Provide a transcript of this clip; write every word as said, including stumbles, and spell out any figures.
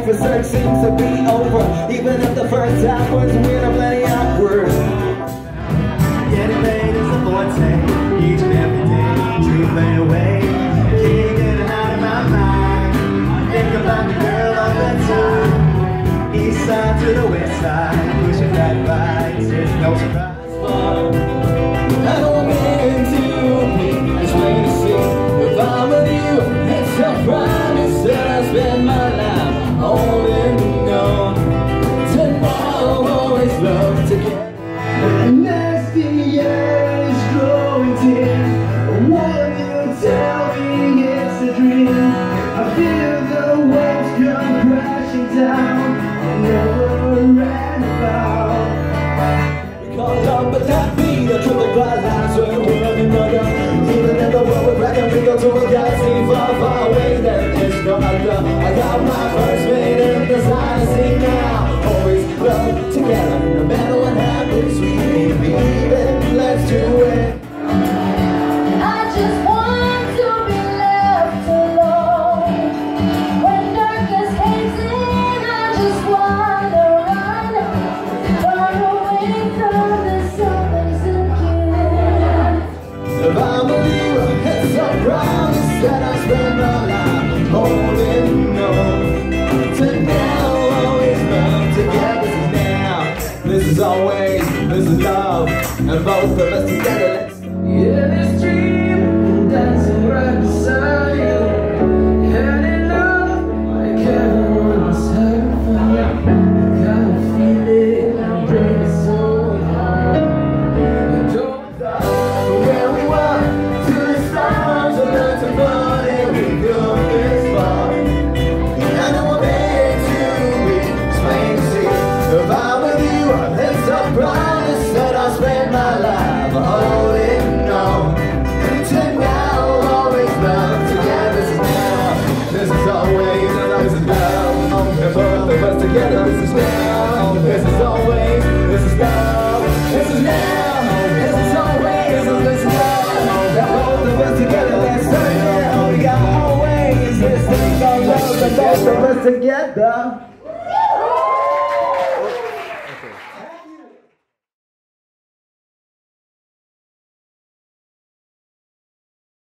life research seems to be over, even if the first time was weird or plenty awkward. Getting laid is a forte, each and every day, truth fade away. Can't get it out of my mind. Think about the girl all the time. East side to the west side, pushing that vibes, it's no surprise. I don't mean to be it's plain to see. If I'm with you, it's a promise that I spend my life holding on to. Now always love to get. Next the air is growing dim. Won't you tell me it's a dream? I feel the waves come crashing down. I never ran about. We call love, but that be the truth of our lives. We're one another. Even in the world we're back and we go to a galaxy far, far away. There is no other. I got my first mate in the sign to see now. Always love together, no matter what happens. We believe it. Let's do it. I just want to be left alone. When darkness hates in, I just wanna run, run away from the summers again. If I'm with you, it's a promise that I spend my life holding on to. Now always love together. This is now, this is always, this is love, and both of us together. Let's Yeah, this dream, dancing right beside you. Had enough, like everyone's having fun. Gotta feel it, bring it so hard. Don't from where we were to the stars, and learn to fun, and we go this far. I know I'm made to be, it's plain to see. If I'm with you, it's a promise that I'll spend my life holding on to. Now always love together. This is now, this is always, this is love, and both of us together. This is now, this is always, this is love. This is now, this is always, this is love, and both of us together. Let's turn it. We got always this thing called love, and both of us together.